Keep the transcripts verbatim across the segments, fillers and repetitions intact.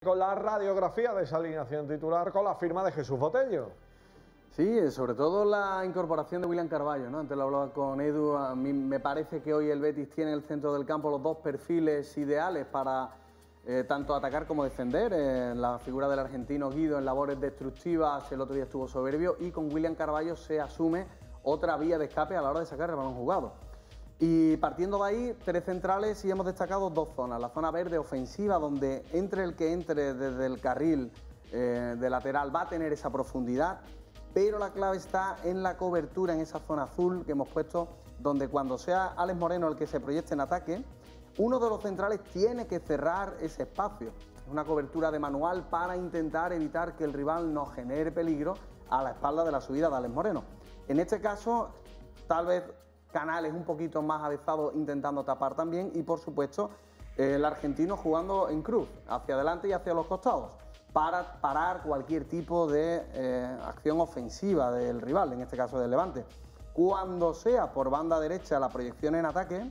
Con la radiografía de esa alineación titular con la firma de Jesús Botello. Sí, sobre todo la incorporación de William Carballo, ¿no? Antes lo hablaba con Edu, a mí me parece que hoy el Betis tiene en el centro del campo los dos perfiles ideales para eh, tanto atacar como defender. Eh, la figura del argentino Guido en labores destructivas, el otro día estuvo soberbio, y con William Carballo se asume otra vía de escape a la hora de sacar el balón jugado. Y partiendo de ahí, tres centrales y hemos destacado dos zonas. La zona verde ofensiva, donde entre el que entre desde el carril eh, de lateral va a tener esa profundidad, pero la clave está en la cobertura en esa zona azul que hemos puesto, donde cuando sea Alex Moreno el que se proyecte en ataque, uno de los centrales tiene que cerrar ese espacio. Es una cobertura de manual para intentar evitar que el rival nos genere peligro a la espalda de la subida de Alex Moreno. En este caso, tal vez Canales un poquito más avezado intentando tapar también, y por supuesto el argentino jugando en cruz, hacia adelante y hacia los costados, para parar cualquier tipo de eh, acción ofensiva del rival, en este caso del Levante. Cuando sea por banda derecha la proyección en ataque,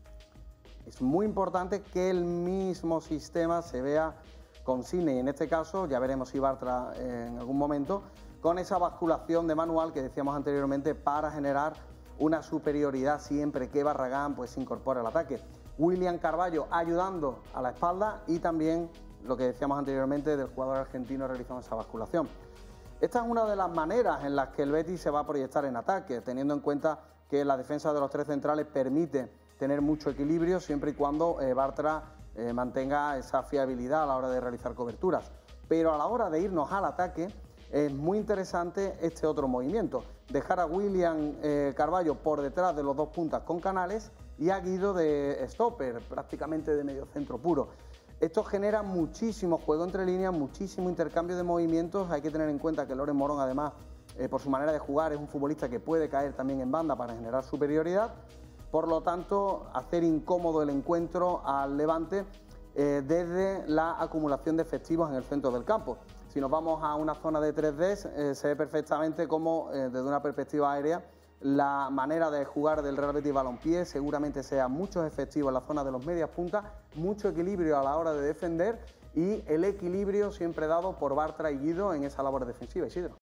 es muy importante que el mismo sistema se vea con Sidney, en este caso ya veremos si Bartra eh, en algún momento, con esa basculación de manual que decíamos anteriormente, para generar una superioridad siempre que Barragán pues se incorpora al ataque. William Carballo ayudando a la espalda, y también lo que decíamos anteriormente del jugador argentino realizando esa basculación. Esta es una de las maneras en las que el Betis se va a proyectar en ataque, teniendo en cuenta que la defensa de los tres centrales permite tener mucho equilibrio siempre y cuando eh, Bartra eh, mantenga esa fiabilidad a la hora de realizar coberturas. Pero a la hora de irnos al ataque es muy interesante este otro movimiento, dejar a William eh, Carballo por detrás de los dos puntas con Canales y a Guido de stopper, prácticamente de medio centro puro. Esto genera muchísimo juego entre líneas, muchísimo intercambio de movimientos. Hay que tener en cuenta que Loren Morón, además, eh, por su manera de jugar, es un futbolista que puede caer también en banda para generar superioridad. Por lo tanto, hacer incómodo el encuentro al Levante eh, desde la acumulación de efectivos en el centro del campo. Si nos vamos a una zona de tres D, eh, se ve perfectamente cómo, eh, desde una perspectiva aérea, la manera de jugar del Real Betis Balompié seguramente sea muchos efectivos en la zona de los medias puntas, mucho equilibrio a la hora de defender y el equilibrio siempre dado por Bartra y Guido en esa labor defensiva. Isidro.